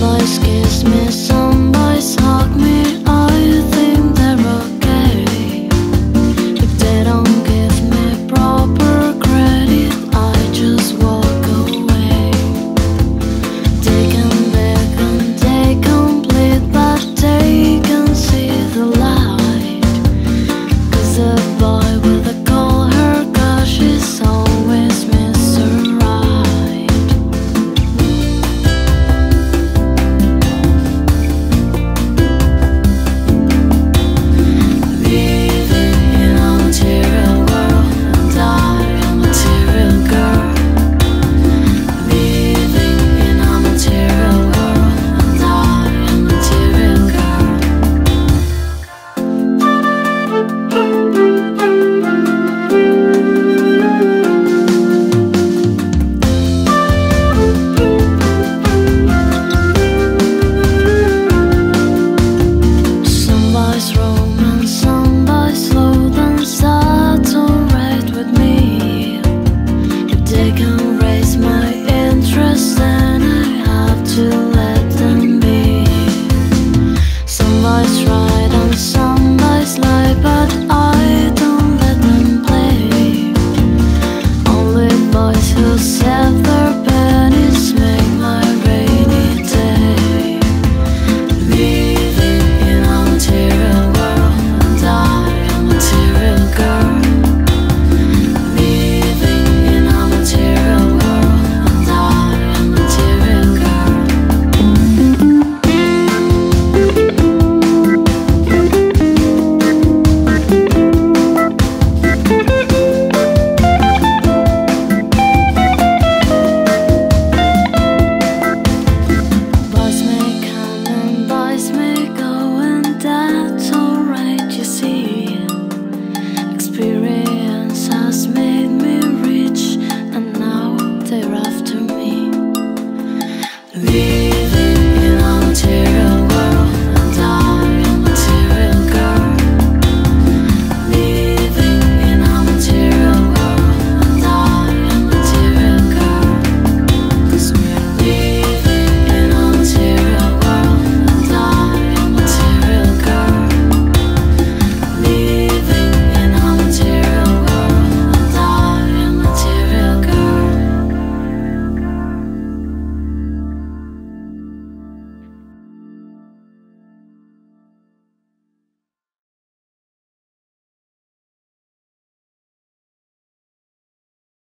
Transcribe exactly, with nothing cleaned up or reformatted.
boys kiss me, some boys hug me. I think they're okay. If they don't give me proper credit, I just walk away. They can beg and they complete, but they can see the light. 'Cause a boy with a cold haircut is always Mister Right. Living in a material world, and I am a material girl. Living in a material world, and I am a material girl. Some boys roam and some boys slow, then that's alright with me. If they can raise my interest, then I have to let them be. Some boys ride and some boys lie, but I don't let them play. Only boys who save their pennies make my rainy day. Living in a material world, and I am a material girl. Living in a material world, and I am a material girl. Boys may come and boys may go, and that's alright, you see. Experience has made me rich, and now they're after me.